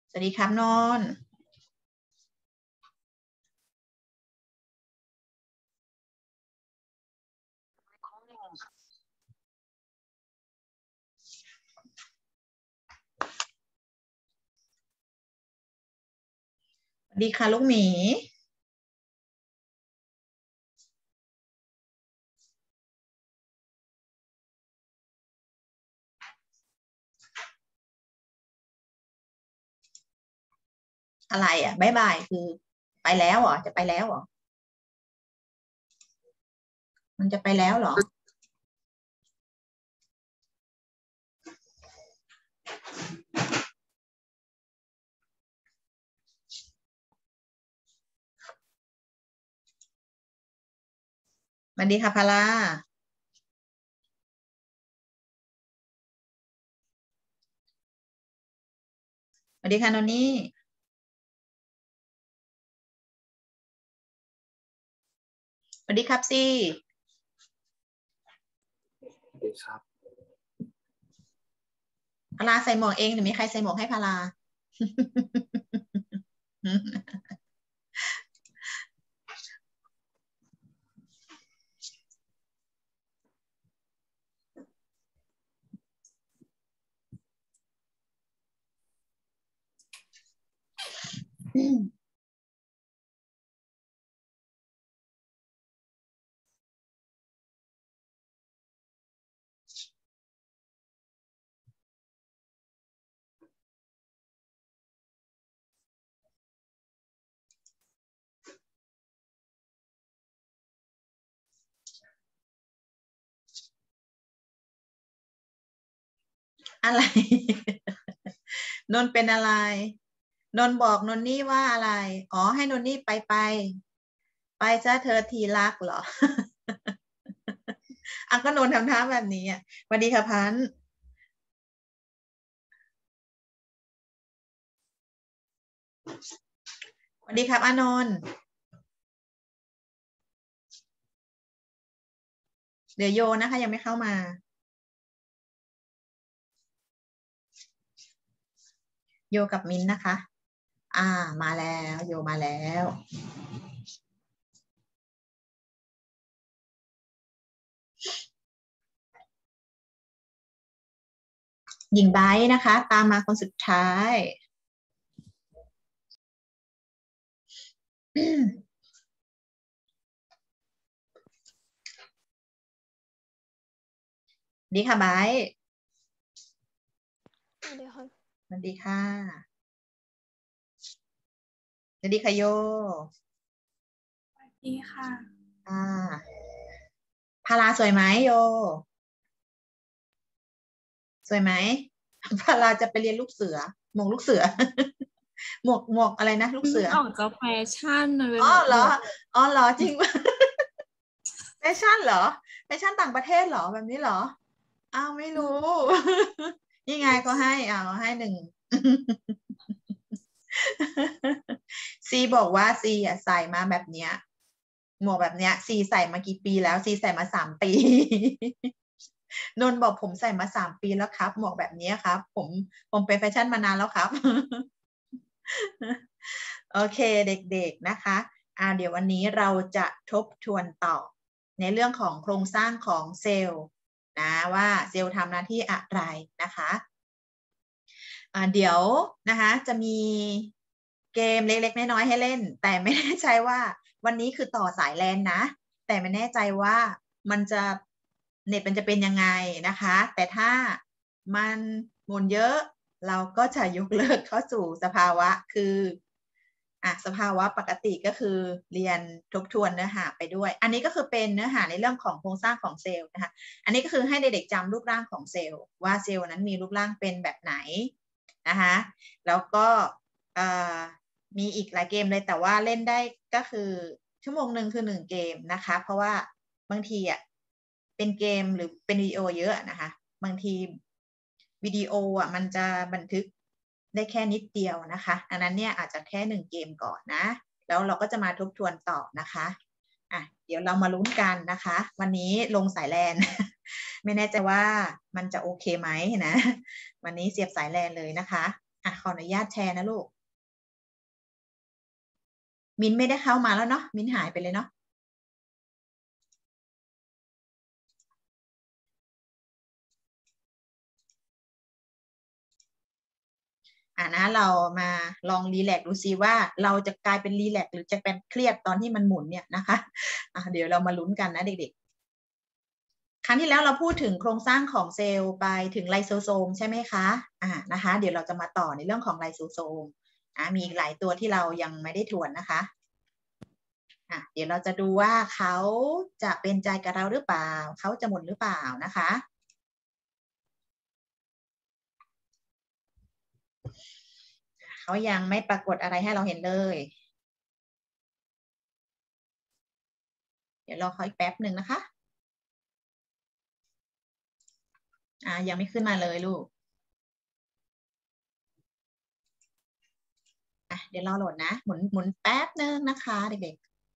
สวัสดีครับนนท์สวัสดีค่ะลูกหมีอะไรอ่ะบ๊ายบายคือไปแล้วเหรอจะไปแล้วเหรอมันจะไปแล้วเหรอสวัสดีค่ะพาราสวัสดีค่ะนนนี่สวัสดีครับซี่สวัสดีครับพาราใส่หมวกเองหรือมีใครใส่หมวกให้พาราอะไรนนท์เป็นอะไรนนท์บอกนนนี่ว่าอะไรอ๋อให้นนนี่ไปซะเธอทีรักเหรออ่ะก็นนท์ทำท่าแบบนี้อ่ะสวัสดีค่ะพันธุ์สวัสดีครับอานนท์เดี๋ยวโยนะคะยังไม่เข้ามาโยกับมินนะคะ มาแล้วโยมาแล้วหญิงไบร์ทนะคะ ตามมาคนสุดท้ายดีค่ะไบร์ทสวัสดีค่ะสวัสดีค่ะสวัสดีค่ะโยสวัสดีค่ะพาราสวยไหมโยสวยไหมพาราจะไปเรียนลูกเสือหมวกลูกเสือหมวกอะไรนะลูกเสือออกจากแฟชั่นมันเป็นอ๋อแบบเหรออ๋อเหรอจริงแฟชั่นเหรอแฟชั่นต่างประเทศเหรอแบบนี้เหรออ้าวไม่รู้นี่ไงก็ให้ให้หนึ่ง ซีบอกว่าซีอ่ะใส่มาแบบเนี้ยหมวกแบบเนี้ยซีใส่มากี่ปีแล้วซีใส่มา3 ปีนนท์บอกผมใส่มา3 ปีแล้วครับหมวกแบบนี้ครับผมเป็นแฟชั่นมานานแล้วครับโอเคเด็กๆนะคะเดี๋ยววันนี้เราจะทบทวนต่อในเรื่องของโครงสร้างของเซลล์นะว่าเซลล์ทำหน้าที่อะไรนะคะเดี๋ยวนะคะจะมีเกมเล็กๆน้อยๆให้เล่นแต่ไม่แน่ใจว่าวันนี้คือต่อสายแลนนะแต่ไม่แน่ใจว่ามันจะเน็ตมันจะเป็นยังไงนะคะแต่ถ้ามันหมุนเยอะเราก็จะยกเลิกเข้าสู่สภาวะคือสภาวะปกติก็คือเรียนทบทวนเนื้อหาไปด้วยอันนี้ก็คือเป็นเนื้อหาในเรื่องของโครงสร้างของเซลล์นะคะอันนี้ก็คือให้เด็กๆจำรูปร่างของเซลล์ว่าเซลล์นั้นมีรูปร่างเป็นแบบไหนนะคะแล้วก็มีอีกหลายเกมเลยแต่ว่าเล่นได้ก็คือชั่วโมงหนึ่งคือ1 เกมนะคะเพราะว่าบางทีเป็นเกมหรือเป็นวิดีโอเยอะนะคะบางทีวิดีโอมันจะบันทึกได้แค่นิดเดียวนะคะอันนั้นเนี่ยอาจจะแค่1 เกมก่อนนะแล้วเราก็จะมาทบทวนต่อนะคะเดี๋ยวเรามาลุ้นกันนะคะวันนี้ลงสายแลน ไม่แน่ใจว่ามันจะโอเคไหมนะวันนี้เสียบสายแลนเลยนะคะขออนุญาตแชร์นะลูกมิ้นไม่ได้เข้ามาแล้วเนาะมิ้นหายไปเลยเนาะนะเรามาลองรีแลกซ์ดูซิว่าเราจะกลายเป็นรีแลกซ์หรือจะเป็นเครียดตอนที่มันหมุนเนี่ยนะคะเดี๋ยวเรามาลุ้นกันนะเด็กๆครั้งที่แล้วเราพูดถึงโครงสร้างของเซลล์ไปถึงไลโซโซมใช่ไหมคะนะคะเดี๋ยวเราจะมาต่อในเรื่องของไลโซโซมมีหลายตัวที่เรายังไม่ได้ทวนนะคะเดี๋ยวเราจะดูว่าเขาจะเป็นใจกับเราหรือเปล่าเขาจะหมุนหรือเปล่านะคะเขายังไม่ปรากฏอะไรให้เราเห็นเลยเดี๋ยวรอเขาอีกแป๊บหนึ่งนะคะยังไม่ขึ้นมาเลยลูกเดี๋ยวรอโหลดนะหมุนแป๊บหนึ่งนะคะเด็ก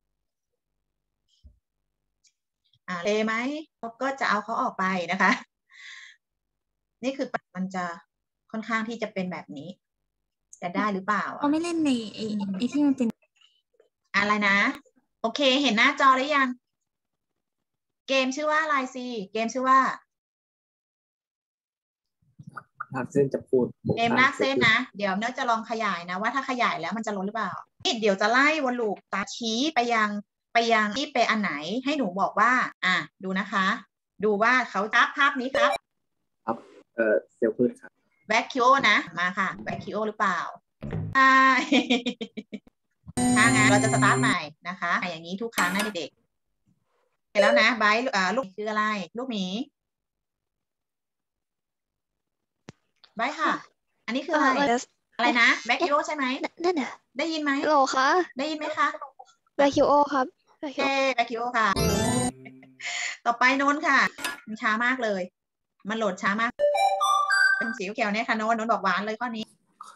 ๆเลยไหมเราก็จะเอาเขาออกไปนะคะนี่คือมันจะค่อนข้างที่จะเป็นแบบนี้จะได้หรือเปล่าเราไม่เล่นในไอ้ที่มันเป็นอะไรนะโอเคเห็นหน้าจอหรือยังเกมชื่อว่าอะไรสิเกมชื่อว่าลากเส้นจะพูดเกมลากเส้นนะเดี๋ยวเนื้อจะลองขยายนะว่าถ้าขยายแล้วมันจะลดหรือเปล่าเดี๋ยวจะไล่วนลูปตาชี้ไปยังที่ไปอันไหนให้หนูบอกว่าดูนะคะดูว่าเขาจับภาพนี้ครับเซลล์พืชครับแบคคิโอนะมาค่ะแบคคิโอหรือเปล่าใช่ถ้างั้นเราจะสตาร์ทใหม่นะคะอย่างนี้ทุกครั้งนะเด็กๆเสร็จแล้วนะไบร์ลูกคืออะไรลูกหมีไบร์ค่ะอันนี้คืออะไรนะแบคคิโอใช่ไหมนั่นน่ะได้ยินไหมโหลคะได้ยินไหมคะแบคคิโอครับโอเคแบคคิโอค่ะต่อไปโน้นค่ะมันช้ามากเลยมันโหลดช้ามากเป็นสีเขียวเนี่ยค่ะโน้นบอกหวานเลยข้อนี้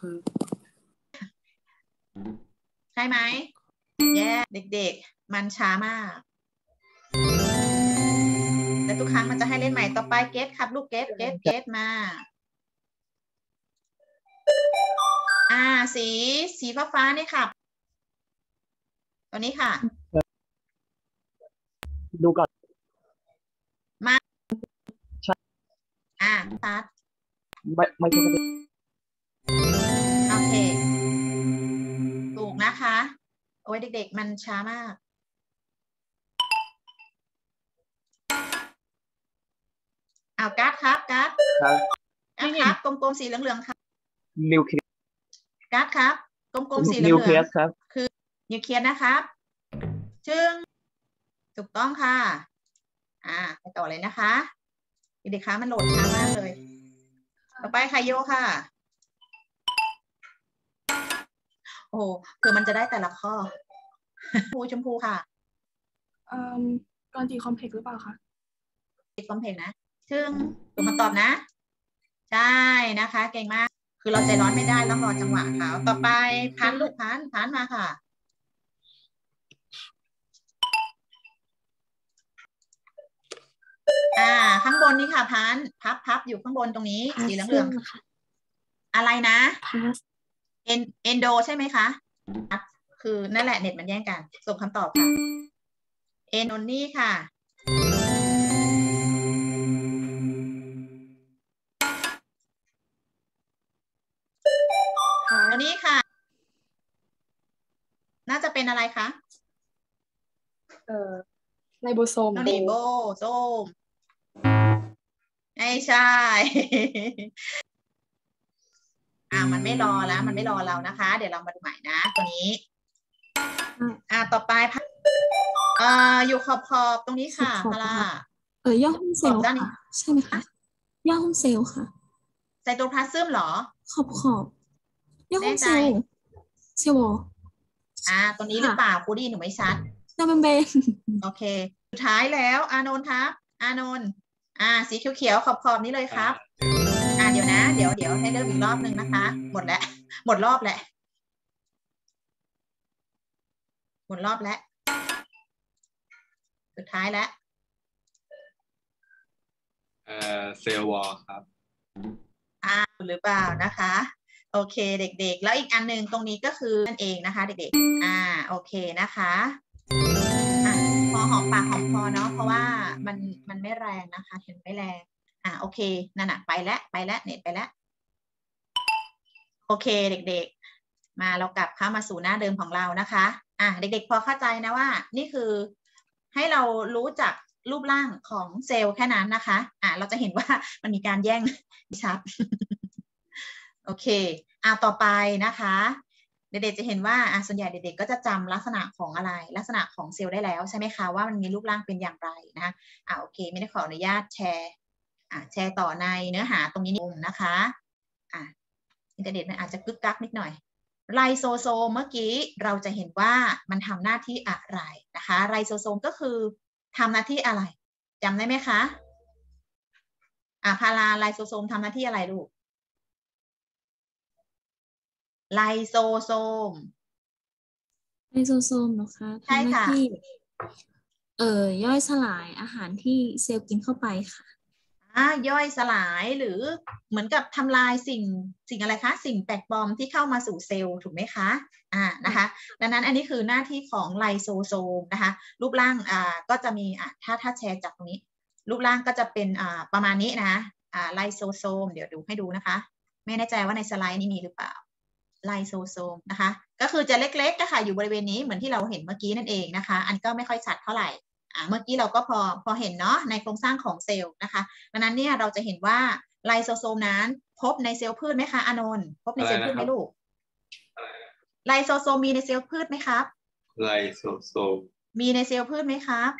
ใช่ไหมแย่เด็กๆมันช้ามากแต่ทุกครั้งมันจะให้เล่นใหม่ต่อไปเกตครับลูกเกตมาสีฟ้านี่ค่ะตัวนี้ค่ะดูก่อนมาตัดไม่ใช่โอเคถูกนะคะโอ้ยเด็กๆมันช้ามากการ์ดครับกลมๆสีเหลืองๆครับนิวเคลียร์การ์ดครับกลมๆสีเหลืองๆนิวเคลียร์ครับคือนิวเคลียร์นะครับซึ่งถูกต้องค่ะไปต่อเลยนะคะเด็กๆคะมันโหลดช้ามากเลยต่อไปไคโยค่ะโอ้คือมันจะได้แต่ละข้อชมพูค่ะก่อนจีคอมเพล็กซ์หรือเปล่าคะคอมเพล็กซ์นะซึ่งถูกคำตอบนะใช่นะคะเก่งมากคือเราใจร้อนไม่ได้ต้องรอจังหวะเขาต่อไปพันลูกพันมาค่ะข้างบนนี้ค่ะพับอยู่ข้างบนตรงนี้สีเหลืองๆอะไรนะเอนโดใช่ไหมคะคือนั่นแหละเน็ตมันแย่งกันส่งคำตอบค่ะเอนนนี่ค่ะอันนี้ค่ะน่าจะเป็นอะไรคะไลโบโซมไลโบโซมไม่ใช่ มันไม่รอแล้วมันไม่รอเรานะคะเดี๋ยวเรามาดูใหม่นะตัวนี้ต่อไปอยู่ขอบตรงนี้ค่ะพาราย่อหุ้มเซลล์ค่ะใช่ไหมคะย่อหุ้มเซลล์ค่ะไซโตพลาซึมเหรอขอบย่อหุ้มเซลล์เซลล์ตัวนี้หรือเปล่าคูดี้หนูไม่ชัดน่าเป็นเบนโอเคสุดท้ายแล้วอานนท์ครับอานนท์สีเขียวขอบนี้เลยครับเดี๋ยวนะเดี๋ยวให้เริ่มอีกรอบนึงนะคะหมดแล้วหมดรอบแล้วสุดท้ายแล้วเซลล์วอลครับหรือเปล่านะคะโอโอเคเด็กๆแล้วอีกอันหนึ่งตรงนี้ก็คือนั่นเองนะคะเด็กๆโอเคนะคะพอหอมปากหอมคอเนาะเพราะว่ามันไม่แรงนะคะเห็นไม่แรงโอเคนั่นไปแล้วเน็ตไปแล้วโอเคเด็กๆมาเรากลับเข้ามาสู่หน้าเดิมของเรานะคะเด็กๆพอเข้าใจนะว่านี่คือให้เรารู้จักรูปร่างของเซลล์แค่นั้นนะคะเราจะเห็นว่ามันมีการแย่งชัด โอเคต่อไปนะคะเด็กๆจะเห็นว่าส่วนใหญ่เด็กๆก็จะจำลักษณะของอะไรลักษณะของเซลล์ได้แล้วใช่ไหมคะว่ามันมีรูปร่างเป็นอย่างไรนะโอเคไม่ได้ขออนุญาตแชร์แชร์ต่อในเนื้อหาตรงนี้นิดนึงนะคะอินเทอร์เน็ตมันอาจจะกึกกักนิดหน่อยไลโซโซมเมื่อกี้เราจะเห็นว่ามันทำหน้าที่อะไรนะคะไลโซโซมก็คือทำหน้าที่อะไรจำได้ไหมคะพาราไลโซโซมทำหน้าที่อะไรลูกไลโซโซมเหรอคะทำหน้าที่ย่อยสลายอาหารที่เซลล์กินเข้าไปค่ะย่อยสลายหรือเหมือนกับทำลายสิ่งอะไรคะสิ่งแปลกปลอมที่เข้ามาสู่เซลล์ถูกไหมคะนะคะดังนั้นอันนี้คือหน้าที่ของไลโซโซมนะคะรูปร่างก็จะมีถ้าแชร์จากตรงนี้รูปร่างก็จะเป็นประมาณนี้นะไลโซโซมเดี๋ยวดูให้ดูนะคะไม่แน่ใจว่าในสไลด์นี้มีหรือเปล่าไลโซโซมนะคะก็คือจะเล็กๆนะคะอยู่บริเวณนี้เหมือนที่เราเห็นเมื่อกี้นั่นเองนะคะอันก็ไม่ค่อยชัดเท่าไหร่เมื่อกี้เราก็พอเห็นเนาะในโครงสร้างของเซลล์นะคะดังนั้นเนี่ยเราจะเห็นว่าไลโซโซมนั้นพบในเซลล์พืชไหมคะอานนท์พบในเซลล์พืชไหมลูกไลโซโซมมีในเซลล์พืชไหมครับไลโซโซมมีในเซลล์พืชไหมครับ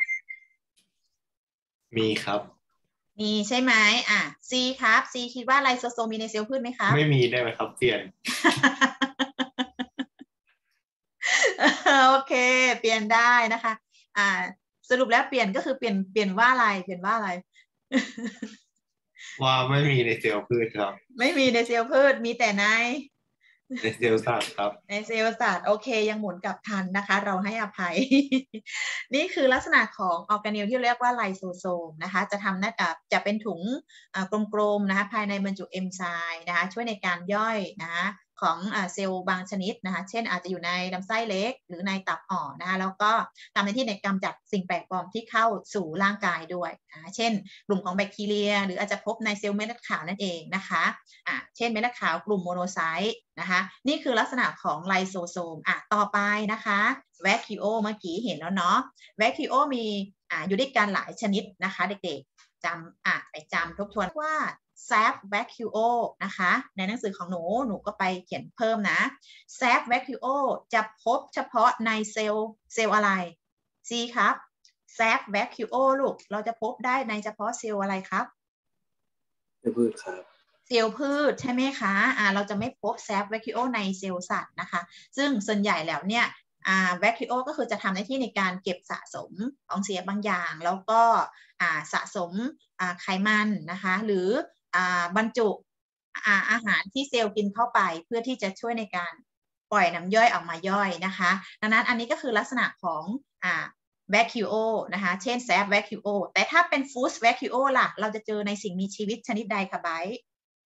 มีครับมีใช่ไหมC ครับ C คิดว่าไลโซโซมมีในเซลล์พืชไหมครับไม่มีได้ไหมครับเปลี่ยนโอเคเปลี่ยนได้นะคะสรุปแล้วเปลี่ยนก็คือเปลี่ยนว่าอะไรว่าไม่มีในเซลล์พืชครับไม่มีในเซลล์พืชมีแต่ในเซลล์สัตว์ครับในเซลล์สัตว์โอเคยังหมุนกลับทันนะคะเราให้อภัย นี่คือลักษณะของออร์แกเนลที่เรียกว่าไลโซโซมนะคะจะทำหน้าจะเป็นถุงกลมๆนะคะภายในบรรจุเอนไซม์นะคะช่วยในการย่อยนะคะของเซลล์บางชนิดนะคะเช่นอาจจะอยู่ในลำไส้เล็กหรือในตับอ่อนนะคะแล้วก็ทำหน้าที่ในกำจัดสิ่งแปลกปลอมที่เข้าสู่ร่างกายด้วยเช่นกลุ่มของแบคทีเรียหรืออาจจะพบในเซลล์เม็ดเลือดขาวนั่นเองนะคะเช่นเม็ดเลือดขาวกลุ่มโมโนไซต์นะคะนี่คือลักษณะของไลโซโซมต่อไปนะคะแวคคิโอเมื่อกี้เห็นแล้วเนาะแวคคิโอมีอยู่ด้วยกันหลายชนิดนะคะเด็กๆจำไปจำทบทวนว่าแซฟแวคคิโอนะคะในหนังสือของหนูก็ไปเขียนเพิ่มนะแซฟแวคคิโอจะพบเฉพาะในเซลล์อะไร C ครับแซฟแวคคิโอลูกเราจะพบได้ในเฉพาะเซลล์อะไรครับเซลล์พืชครับเซลล์พืชใช่ไหมคะเราจะไม่พบแซฟแวคคิโอในเซลล์สัตว์นะคะซึ่งส่วนใหญ่แล้วเนี่ยแวคคิโอก็คือจะทำหน้าที่ในการเก็บสะสมของเสียบางอย่างแล้วก็สะสมไขมันนะคะหรือบรรจุอาหารที่เซลล์กินเข้าไปเพื่อที่จะช่วยในการปล่อยน้ำย่อยออกมาย่อยนะคะดังนั้นอันนี้ก็คือลักษณะของแวคคิโอนะคะเช่นแซฟแวคคิโอแต่ถ้าเป็นฟูสแวคคิโอล่ะเราจะเจอในสิ่งมีชีวิตชนิดใดคะไบร์ท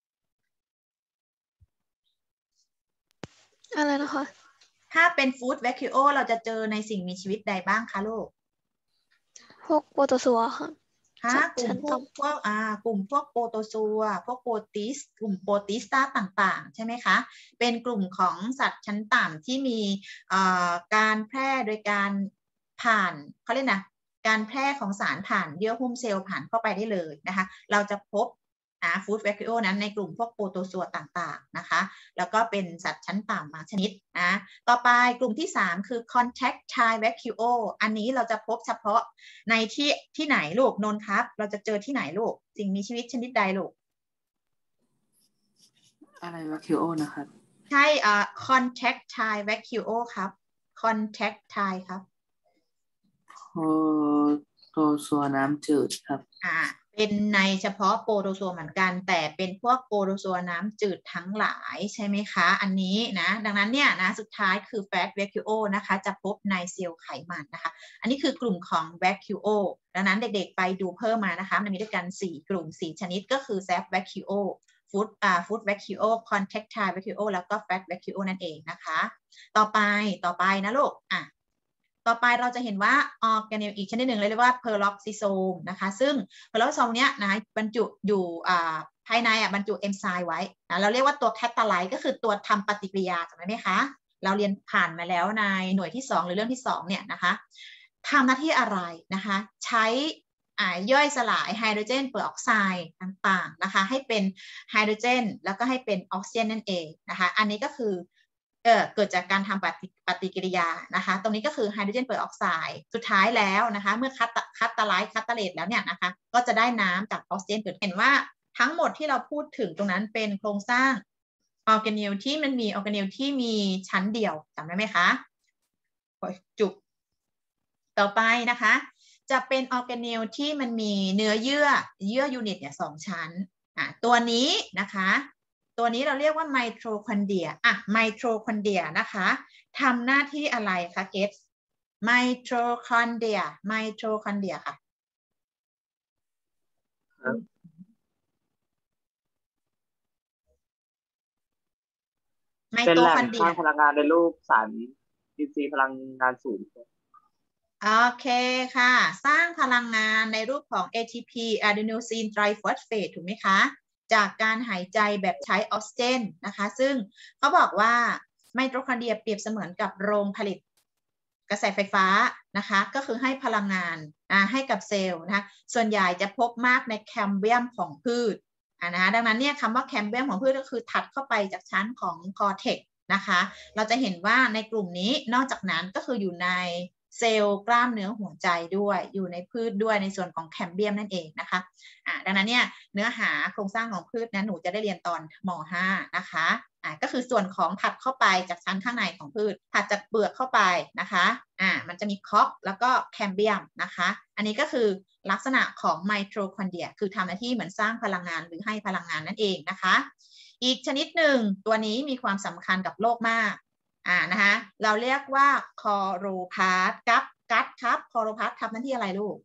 อะไรนะคะถ้าเป็นฟู้ดแวคคิโอเราจะเจอในสิ่งมีชีวิตใดบ้างคะลูกพวกโปรโตซัวค่ะกลุ่มพวกโปรโตซัวพวกโปรติสกลุ่มโปรติสตาต่างๆใช่ไหมคะเป็นกลุ่มของสัตว์ชั้นต่ำที่มีการแพร่โดยการผ่านเขาเรียกนะการแพร่ของสารผ่านเยื่อหุ้มเซลล์ผ่านเข้าไปได้เลยนะคะเราจะพบฟู้ดแวคคิโอนั้นในกลุ่มพวกโปรโตซัวต่างๆนะคะแล้วก็เป็นสัตว์ชั้นต่ำบางชนิดนะต่อไปกลุ่มที่3คือ contractile vacuole อันนี้เราจะพบเฉพาะในที่ไหนลูกนนท์ครับเราจะเจอที่ไหนลูกสิ่งมีชีวิตชนิดใดลูกอะไร vacuole นะครับใช่ contractile vacuole ครับ contractile ครับโปรโตซัวน้ำจืดครับเป็นในเฉพาะโปรโตซัวเหมือนกันแต่เป็นพวกโปรโตซัวน้ำจืดทั้งหลายใช่ไหมคะอันนี้นะดังนั้นเนี่ยนะสุดท้ายคือ fat vacuole นะคะจะพบในเซลล์ไขมันนะคะอันนี้คือกลุ่มของ vacuole ดังนั้นเด็กๆไปดูเพิ่มมานะคะมันมีด้วยกัน4กลุ่ม4ชนิดก็คือ fat vacuole food vacuole contractile vacuole แล้วก็ fat vacuole นั่นเองนะคะต่อไปนะลูกต่อไปเราจะเห็นว่าออร์แกเนลอีกชนิดหนึ่งเรียกว่าเพอร์ล็อกซิโซมนะคะซึ่งเพอร์ล็อกซิโซมเนี้ยนะบรรจุอยู่ภายในบรรจุเอนไซม์ไว้นะเราเรียกว่าตัวแคตาไลซ์ก็คือตัวทำปฏิกิริยาจำได้ไหมคะเราเรียนผ่านมาแล้วในหน่วยที่2หรือเรื่องที่2เนี่ยนะคะทำหน้าที่อะไรนะคะใช้ย่อยสลายไฮโดรเจนเปอร์ออกไซด์ต่างๆนะคะให้เป็นไฮโดรเจนแล้วก็ให้เป็นออกซิเจนนั่นเองนะคะอันนี้ก็คือเกิดจากการทำปฏิกิริยานะคะตรงนี้ก็คือไฮโดรเจนเปอร์ออกไซด์สุดท้ายแล้วนะคะเมื่อคัตตาไลซ์คัตตาเลตแล้วเนี่ยนะคะก็จะได้น้ำจากออกซิเจนเกิดเห็นว่าทั้งหมดที่เราพูดถึงตรงนั้นเป็นโครงสร้างออร์แกเนลที่มันมีออร์แกเนลที่มีชั้นเดียวจำได้ไหมคะจุกต่อไปนะคะจะเป็นออร์แกเนลที่มันมีเนื้อเยื่อยูนิตเนี่ย2 ชั้นตัวนี้นะคะตัวนี้เราเรียกว่าไมโทคอนเดรียไมโทคอนเดรียนะคะทำหน้าที่อะไรคะเกสไมโทคอนเดรียค่ะเป็นแหล่งสร้างพลังงานในรูปสารอินทรีย์พลังงานสูงโอเคค่ะสร้างพลังงานในรูปของ ATP adenosine triphosphate ถูกไหมคะจากการหายใจแบบใช้ออกซิเจนนะคะซึ่งเขาบอกว่าไมโทคอนเดรียเปรียบเสมือนกับโรงผลิตกระแสไฟฟ้านะคะก็คือให้พลังงานให้กับเซลล์นะคะส่วนใหญ่จะพบมากในแคมเบียมของพืชนะคะดังนั้นเนี่ยคำว่าแคมเบียมของพืชก็คือถัดเข้าไปจากชั้นของคอเทกซ์นะคะเราจะเห็นว่าในกลุ่มนี้นอกจากนั้นก็คืออยู่ในเซลล์กล้ามเนื้อหัวใจด้วยอยู่ในพืชด้วยในส่วนของแคมเบียมนั่นเองนะคะดังนั้นเนี่ยเนื้อหาโครงสร้างของพืชนั้นหนูจะได้เรียนตอนม.5 นะคะก็คือส่วนของถัดเข้าไปจากชั้นข้างในของพืชถัดจากเปลือกเข้าไปนะคะมันจะมีคอกแล้วก็แคมเบียมนะคะอันนี้ก็คือลักษณะของไมโทคอนเดรียคือทำหน้าที่เหมือนสร้างพลังงานหรือให้พลังงานนั่นเองนะคะอีกชนิดหนึ่งตัวนี้มีความสำคัญกับโลกมากนะคะเราเรียกว่าคอโรพาสกัดครับคอโรพาสทำหน้าที่อะไรลูก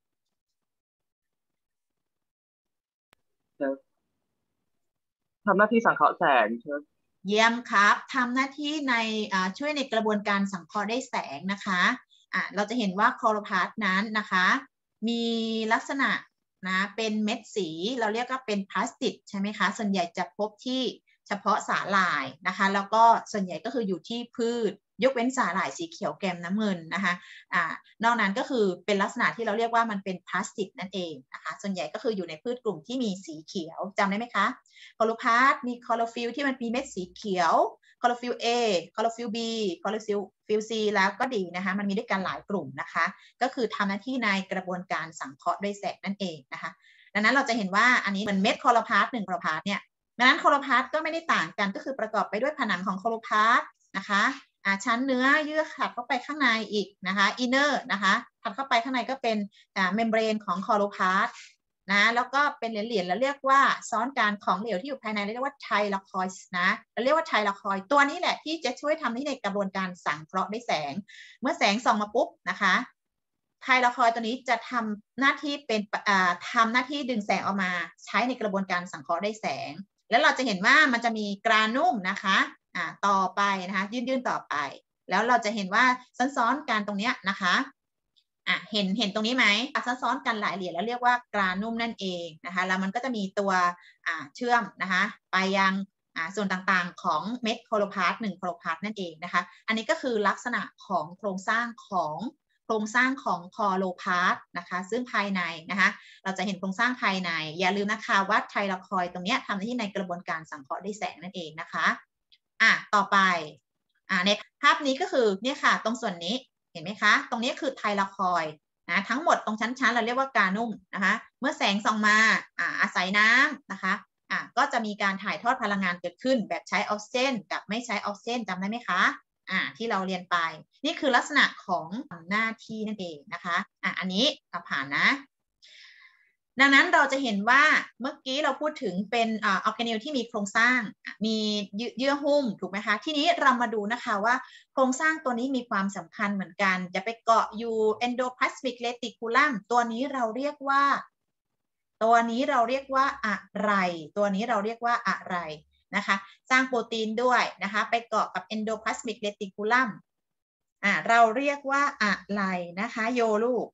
ทำหน้าที่สังเคราะห์แสงใช่ไหมเยี่ยมครับทำหน้าที่ในช่วยในกระบวนการสังเคราะห์ได้แสงนะคะเราจะเห็นว่าคอโรพาสนั้นนะคะมีลักษณะนะเป็นเม็ดสีเราเรียกว่าเป็นพลาสติกใช่ไหมคะส่วนใหญ่จะพบที่เฉพาะสาหร่ายนะคะแล้วก็ส่วนใหญ่ก็คืออยู่ที่พืชยกเว้นสาหร่ายสีเขียวแกมน้ำเงินนะคะนอกนั้นก็คือเป็นลักษณะที่เราเรียกว่ามันเป็นพลาสติกนั่นเองนะคะส่วนใหญ่ก็คืออยู่ในพืชกลุ่มที่มีสีเขียวจำได้ไหมคะคลอโรพลาสมีคลอโรฟิลที่มันมีเม็ดสีเขียวคลอโรฟิล A คลอโรฟิล B คลอโรฟิล C แล้วก็ดีนะคะมันมีด้วยกันหลายกลุ่มนะคะก็คือทำหน้าที่ในกระบวนการสังเคราะห์ด้วยแสงนั่นเองนะคะดังนั้นเราจะเห็นว่าอันนี้เหมือนเม็ดคลอโรพลาส1คลอโรพลาสเนี่ยดังนั้นคลอโรพลาสก็ไม่ได้ต่างกันก็คือประกอบไปด้วยผนังของคลอโรพลาสนะคะชั้นเนื้อเยื่อถัดเข้าไปข้างในอีกนะคะอินเนอร์นะคะถัดเข้าไปข้างในก็เป็นเมมเบรนของคลอโรพลาสนะแล้วก็เป็นเหรียญๆแล้วเรียกว่าซ้อนการของเหลวที่อยู่ภายในเรียกว่าไทลาคอยด์นะเราเรียกว่าไทลาคอยด์ตัวนี้แหละที่จะช่วยทำในกระบวนการสังเคราะห์ด้วยแสงเมื่อแสงส่องมาปุ๊บนะคะไทลาคอยด์ตัวนี้จะทำหน้าที่เป็นทำหน้าที่ดึงแสงออกมาใช้ในกระบวนการสังเคราะห์ด้วยแสงแล้วเราจะเห็นว่ามันจะมีกรานุ่มนะคะต่อไปนะคะยื่นต่อไปแล้วเราจะเห็นว่าซ้อนๆกันตรงนี้นะคะเห็นตรงนี้ไหมซ้อนกันหลายเหรียญแล้วเรียกว่ากรานุ่มนั่นเองนะคะแล้วมันก็จะมีตัวเชื่อมนะคะไปยังส่วนต่างๆของเม็ดคลอโรพลาส1คลอโรพลาสนั่นเองนะคะอันนี้ก็คือลักษณะของโครงสร้างของคลอโรพลาสนะคะซึ่งภายในนะคะเราจะเห็นโครงสร้างภายในอย่าลืมนะคะว่าไทลาคอยด์ตรงนี้ทำหน้าที่ในกระบวนการสังเคราะห์ด้วยแสงนั่นเองนะคะต่อไปในภาพนี้ก็คือเนี่ยค่ะตรงส่วนนี้เห็นไหมคะตรงนี้คือไทลาคอยด์นะทั้งหมดตรงชั้นเราเรียกว่ากานุ่มนะคะเมื่อแสงส่องมาอาศัยน้ำนะคะก็จะมีการถ่ายทอดพลังงานเกิดขึ้นแบบใช้ออกซิเจนกับไม่ใช้ออกซิเจนจำได้ไหมคะที่เราเรียนไปนี่คือลักษณะของหน้าที่นั่นเองนะคะอันนี้ผ่านนะดังนั้นเราจะเห็นว่าเมื่อกี้เราพูดถึงเป็นออร์แกเนลที่มีโครงสร้างมีเยื่อหุ้มถูกไหมคะทีนี้เรามาดูนะคะว่าโครงสร้างตัวนี้มีความสำคัญเหมือนกันจะไปเกาะอยู่ endoplasmic reticulum ตัวนี้เราเรียกว่าตัวนี้เราเรียกว่าอะไรตัวนี้เราเรียกว่าอะไรนะคะสร้างโปรตีนด้วยนะคะไปเกาะกับ endoplasmic reticulum เราเรียกว่าอะไรนะคะโยลูก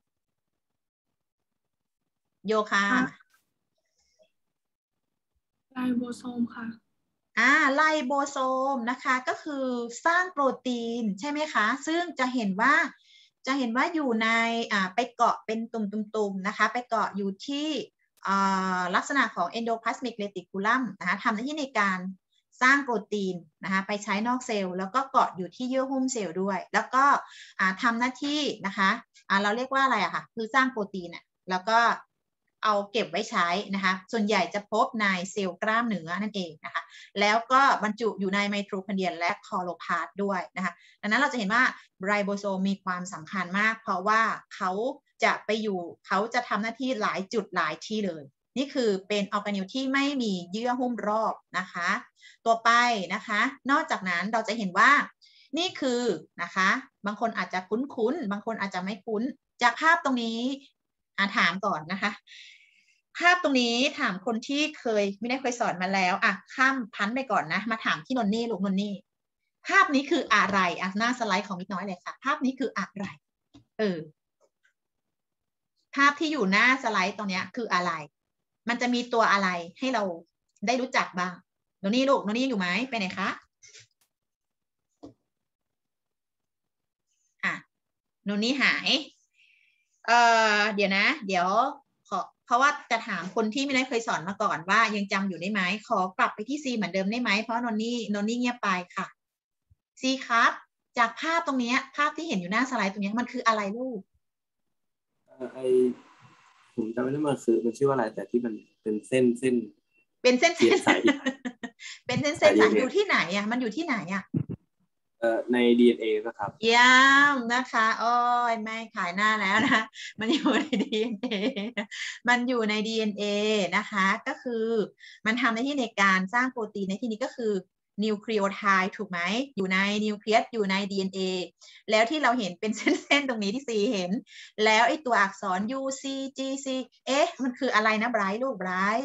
โยค่ะไลโบโซมค่ะไลโบโซมนะคะก็คือสร้างโปรตีนใช่ไหมคะซึ่งจะเห็นว่าอยู่ในไปเกาะเป็นตุ่มๆนะคะไปเกาะอยู่ที่ลักษณะของ endoplasmic reticulum นะคะทำหน้าที่ในการสร้างโปรตีนนะคะไปใช้นอกเซลล์แล้วก็เกาะอยู่ที่เยื่อหุ้มเซลล์ด้วยแล้วก็ทำหน้าที่นะคะเราเรียกว่าอะไรอะค่ะคือสร้างโปรตีนแล้วก็เอาเก็บไว้ใช้นะคะส่วนใหญ่จะพบในเซลล์กล้ามเนื้อนั่นเองนะคะแล้วก็บรรจุอยู่ในไมโทคอนเดรียและคลอโรพลาสต์ด้วยนะคะดังนั้นเราจะเห็นว่าไรโบโซมมีความสำคัญมากเพราะว่าเขาจะทำหน้าที่หลายจุดหลายที่เลยนี่คือเป็นออร์แกเนลที่ไม่มีเยื่อหุ้มรอบนะคะตัวไปนะคะนอกจากนั้นเราจะเห็นว่านี่คือนะคะบางคนอาจจะคุ้นบางคนอาจจะไม่คุ้นจากภาพตรงนี้ถามก่อนนะคะภาพตรงนี้ถามคนที่ไม่ได้เคยสอนมาแล้วข้ามพันไปก่อนนะมาถามที่นนนี่ลูกนนนี่ภาพนี้คืออะไรหน้าสไลด์ของมิดน้อยเลยค่ะภาพนี้คืออะไรภาพที่อยู่หน้าสไลด์ตรงนี้คืออะไรมันจะมีตัวอะไรให้เราได้รู้จักบ้างนนนี่ลูกนนนี่อยู่ไหมไปไหนคะนนนี่หายเดี๋ยวนะเดี๋ยวเพราะว่าจะถามคนที่ไม่ได้เคยสอนมาก่อนว่ายังจำอยู่ได้ไหมขอกลับไปที่ซีเหมือนเดิมได้ไหมเพราะนนนี่เงียบไปค่ะซีครับจากภาพตรงนี้ภาพที่เห็นอยู่หน้าสไลด์ตรงนี้มันคืออะไรลูกผมจำไม่ได้มันชื่อว่าอะไรแต่ที่มันเป็นเส้นเป็นเส้นใสเป็นเส้นใสอยู่ที่ไหนมันอยู่ที่ไหนใน DNA นะครับเยี่ยมนะคะโอ้ยไม่ขายหน้าแล้วนะมันอยู่ใน DNA มันอยู่ใน DNA นะคะก็คือมันทำหน้าที่ในการสร้างโปรตีนในที่นี้ก็คือนิวคลีโอไทด์ถูกไหมอยู่ในนิวเคลียสอยู่ใน DNA แล้วที่เราเห็นเป็นเส้นๆตรงนี้ที่ซีเห็นแล้วไอ้ตัวอักษร UCGC มันคืออะไรนะไบรท์ลูกไบรท์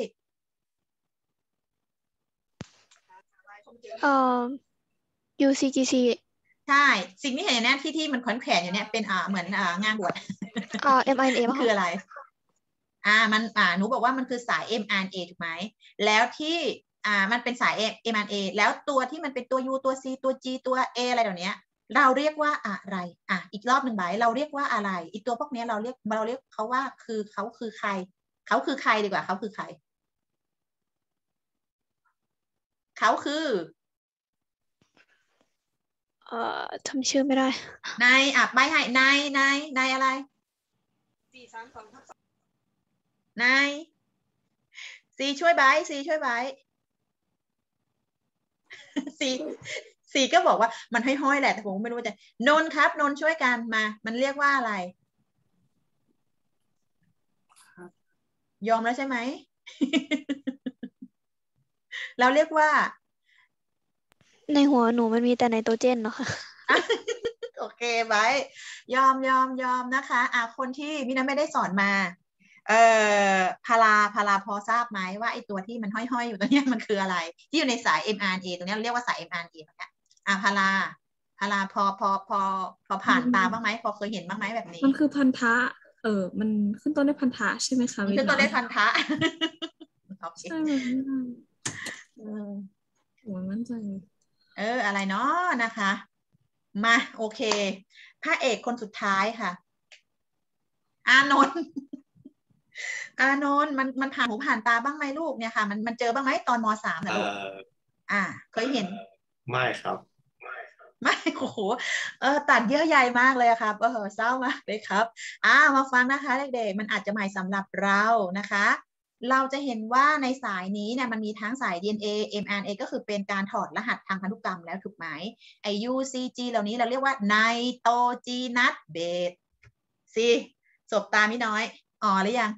UCGC ใช่สิ่งที่เห็นเนี่ยที่มันแขวนอยู่เนี่ยเป็นเหมือนงานบวช mRNA มันคืออะไรมันหนูบอกว่ามันคือสาย mRNA ถูกไหมแล้วที่มันเป็นสาย mRNA แล้วตัวที่มันเป็นตัว U ตัว C ตัว G ตัว A อะไรเหล่านี้เราเรียกว่าอะไรอีกรอบหนึ่งใบเราเรียกว่าอะไรอีกตัวพวกนี้เราเรียกเขาว่าเขาคือใครดีกว่าเขาคือใครเขาคือทำชื่อไม่ได้นายใบให้นายอะไรนายซีช่วยไบซีก็บอกว่ามันห้อยๆแหละแต่ผมไม่รู้จะนนครับนนช่วยกันมามันเรียกว่าอะไรยอมแล้วใช่ไหม เราเรียกว่าในหัวหนูมันมีแต่ไนโตรเจนเนาะค่ะโอเคไว้ยอมนะคะคนที่มินะไม่ได้สอนมาพาราพอทราบไหมว่าไอตัวที่มันห้อยๆอยู่ตรงนี้มันคืออะไรที่อยู่ในสาย mRNA ตรงนี้เราเรียกว่าสาย mRNA ตรงนี้พาราพอผ่านตาบ้างไหมพอเคยเห็นบ้างไหมแบบนี้มันคือพันธะมันขึ้นต้นด้วยพันธะใช่ไหมคะขึ้นต้นด้วยพันธะใช่ไหมหัวมั่นใจอะไรเนาะนะคะมาโอเคพระเอกคนสุดท้ายค่ะอานนท์มันผ่านหูผ่านตาบ้างไหมลูกเนี่ยค่ะมันเจอบ้างไหมตอนม.3นะลูกเคยเห็นไม่ครับไม่โอ้โหตัดเยอะใหญ่มากเลยครับเศร้ามากเลยครับมาฟังนะคะเด็กๆมันอาจจะใหม่สำหรับเรานะคะเราจะเห็นว่าในสายนี้เนี่ยมันมีทั้งสาย DNA mRNA ก็คือเป็นการถอดรหัสทางพันธุกรรมแล้วถูกไหมไอ UCG เหล่านี้เราเรียกว่าไนโตรจีนัสเบสสิสบตาไม่น้อยหรือยัง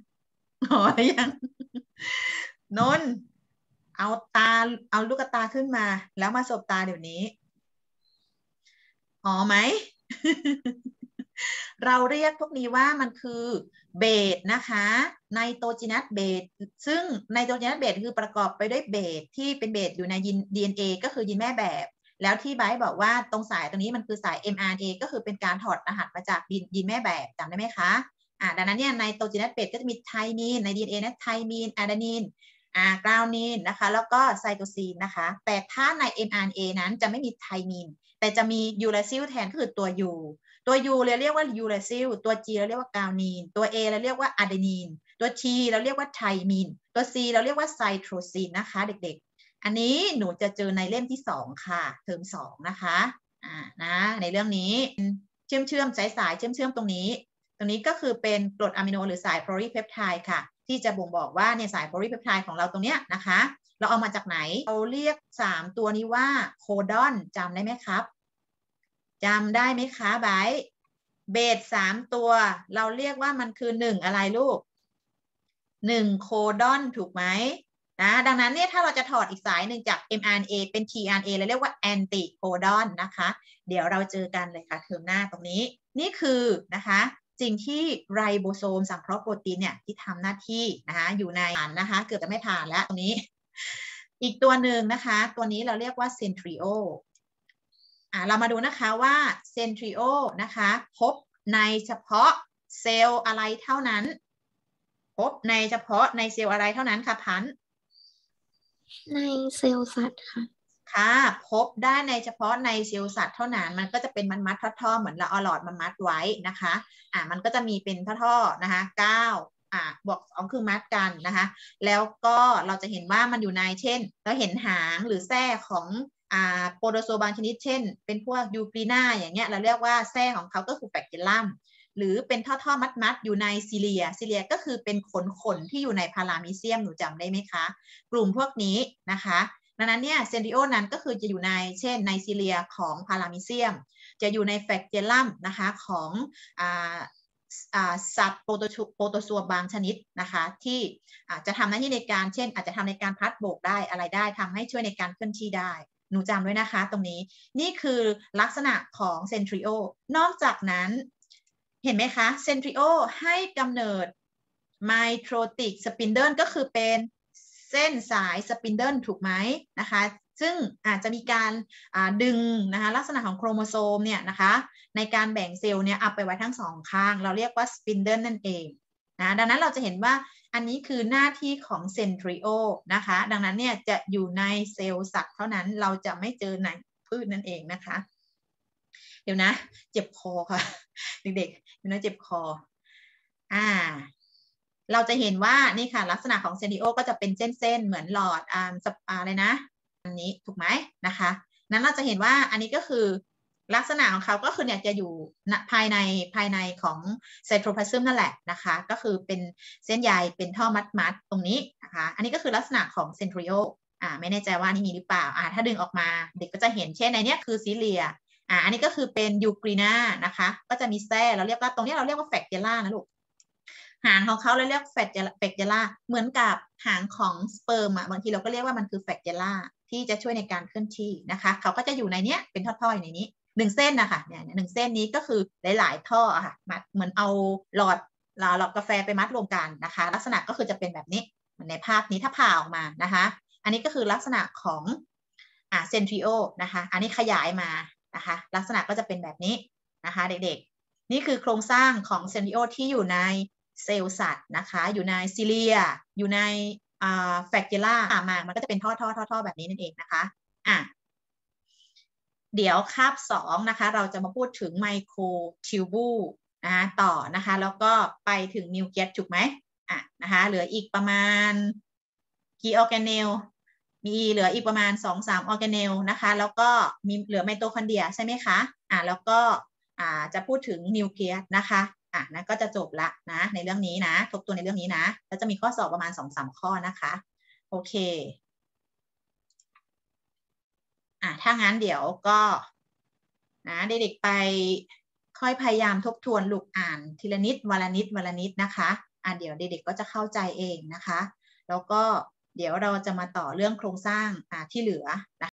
นนเอาลูกตาขึ้นมาแล้วมาสบตาเดี๋ยวนี้ไหมเราเรียกพวกนี้ว่ามันคือเบสนะคะไนโตรเจนัสเบสซึ่งไนโตรเจนัสเบสคือประกอบไปด้วยเบสที่เป็นเบสอยู่ในยีน DNA ก็คือยีนแม่แบบแล้วที่ไบร์ทบอกว่าตรงสายตรงนี้มันคือสาย mRNA ก็คือเป็นการถอดรหัสมาจากยีนแม่แบบจำได้ไหมคะดังนั้นเนี่ยไนโตรเจนัสเบสก็จะมีไทมีนใน DNA นะไทมีนอะดานีนกราวนีนนะคะแล้วก็ไซโตซีนนะคะแต่ถ้าใน mRNA นั้นจะไม่มีไทมีนแต่จะมียูราซิลแทนก็คือตัว U ตัว U เราเรียกว่ายูราซิลตัว G เราเรียกว่ากราวนีนตัว A เราเรียกว่าอะดานีนตัว T เราเรียกว่าไทมีนตัว C เราเรียกว่าไซโทซินนะคะเด็กๆอันนี้หนูจะเจอในเล่มที่2ค่ะเทอม2นะคะนะในเรื่องนี้เชื่อมสายเชื่อมตรงนี้ก็คือเป็นกรดอะมิโนหรือสายโพลีเพปไทด์ค่ะที่จะบ่งบอกว่าเนี่ยสายโพลีเพปไทด์ของเราตรงเนี้ยนะคะเราเอามาจากไหนเราเรียก3ตัวนี้ว่าโคดอนจำได้ไหมครับจำได้ไหมคะไบร์ทเบส3ตัวเราเรียกว่ามันคือ1อะไรลูก1โคดอนถูกไหมนะดังนั้นเนี่ยถ้าเราจะถอดอีกสายหนึ่งจาก mRNA เป็น tRNA เราเรียกว่าแอนติโคดอนนะคะเดี๋ยวเราเจอกันเลยค่ะเทอมหน้าตรงนี้นี่คือนะคะสิ่งที่ไรโบโซมสังเคราะห์โปรตีนเนี่ยที่ทำหน้าที่นะคะอยู่ในนะคะเกือบจะไม่ผ่านแล้วตรงนี้อีกตัวหนึ่งนะคะตัวนี้เราเรียกว่าเซนทริโอเรามาดูนะคะว่าเซนทริโอนะคะพบในเฉพาะเซลล์อะไรเท่านั้นพบในเฉพาะในเซลล์อะไรเท่านั้นคะพันในเซลล์สัตว์ค่ะค่ะพบได้ในเฉพาะในเซลล์สัตว์เท่านั้นมันก็จะเป็นมัดท่อเหมือนเราเอาหลอดมามัดไว้นะคะมันก็จะมีเป็นท่อนะคะ9บวก2คือมัดกันนะคะแล้วก็เราจะเห็นว่ามันอยู่ในเช่นเราเห็นหางหรือแส้ของโปรโตโซบางชนิดเช่นเป็นพวกยูกรีนาอย่างเงี้ยเราเรียกว่าแส้ของเขาก็คือแฟกเจลัมหรือเป็นท่อมัดอยู่ในซิเลียก็คือเป็นขนที่อยู่ในพารามิเซียมหนูจำได้ไหมคะกลุ่มพวกนี้นะคะดังนั้นเนี่ยเซนริโอนั้นก็คือจะอยู่ในเช่นในซิเลียของพารามิเซียมจะอยู่ในแฟกเจลัมนะคะของสัตว์โปรโตซัวบางชนิดนะคะที่จะทำหน้าที่ในการเช่นอาจจะทำในการพัดโบกได้อะไรได้ทำให้ช่วยในการเคลื่อนที่ได้หนูจำไว้นะคะตรงนี้นี่คือลักษณะของเซนทริโอนอกจากนั้นเห็นไหมคะเซนทริโอให้กำเนิดไมโทรติกสปินเดิลก็คือเป็นเส้นสายสปินเดิลถูกไหมนะคะซึ่งอาจจะมีการดึงนะคะลักษณะของโครโมโซมเนี่ยนะคะในการแบ่งเซลล์เนี่ยเอาไปไว้ทั้ง2ข้างเราเรียกว่าสปินเดิลนั่นเองนะดังนั้นเราจะเห็นว่าอันนี้คือหน้าที่ของเซนทริโอนะคะดังนั้นเนี่ยจะอยู่ในเซลล์สัตว์เท่านั้นเราจะไม่เจอในพืชนั่นเองนะคะเดี๋ยวนะเจ็บคอค่ะเด็กๆเดี๋ยวนะเจ็บคอเราจะเห็นว่านี่ค่ะลักษณะของเซนทริโอก็จะเป็นเส้นเหมือนหลอดอะไรนะอันนี้ถูกไหมนะคะนั้นเราจะเห็นว่าอันนี้ก็คือลักษณะของเขาก็คือเนี่ยจะอยู่ภายในของไซโทพลาซึมนั่นแหละนะคะก็คือเป็นเส้นใยเป็นท่อมัดตรงนี้นะคะอันนี้ก็คือลักษณะของเซนทริโอไม่แน่ใจว่านี่มีหรือเปล่าถ้าดึงออกมาเด็กก็จะเห็นเช่นในนี้คือซิเลียอันนี้ก็คือเป็นยูกรีนานะคะก็จะมีแส้เราเรียกว่าตรงนี้เราเรียกว่าแฟกเจล่านะลูกหางของเขาเราเรียกแฟกเจล่าเหมือนกับหางของสเปิร์มบางทีเราก็เรียกว่ามันคือแฟกเจล่าที่จะช่วยในการเคลื่อนที่นะคะเขาก็จะอยู่ในเนี้ยเป็นท่อๆอยู่ในนี้1เส้นนะคะเนี่ย1เส้นนี้ก็คือหลายๆท่อค่ะมัดเหมือนเอาหลอดกาแฟไปมัดรวมกันนะคะลักษณะก็คือจะเป็นแบบนี้เหมือนในภาพนี้ถ้าผ่าออกมานะคะอันนี้ก็คือลักษณะของเซนทริโอนะคะอันนี้ขยายมานะคะลักษณะก็จะเป็นแบบนี้นะคะเด็กๆนี่คือโครงสร้างของเซนทริโอที่อยู่ในเซลล์สัตว์นะคะอยู่ในซิเลียอยู่ในแฟกเจล่ามันก็จะเป็นท่อแบบนี้นั่นเองนะคะเดี๋ยวคาบ2นะคะเราจะมาพูดถึงไมโครทิวบูลต่อนะคะแล้วก็ไปถึงนิวเคลียสถูกไหมนะคะเหลืออีกประมาณกี่ออร์แกเนลมีเหลืออีกประมาณ 2-3 ออร์แกเนลนะคะแล้วก็มีเหลือไมโตคอนเดรียใช่ไหมคะแล้วก็จะพูดถึงนิวเคลียสนะคะนั่นก็จะจบละนะในเรื่องนี้นะทบทวนในเรื่องนี้นะแล้วจะมีข้อสอบประมาณ 2-3 ข้อนะคะโอเคถ้างั้นเดี๋ยวก็นะเด็กๆไปค่อยพยายามทบทวนลูกอ่านทีละนิดวันละนิดนะคะเดี๋ยวเด็กๆก็จะเข้าใจเองนะคะแล้วก็เดี๋ยวเราจะมาต่อเรื่องโครงสร้างที่เหลือนะคะ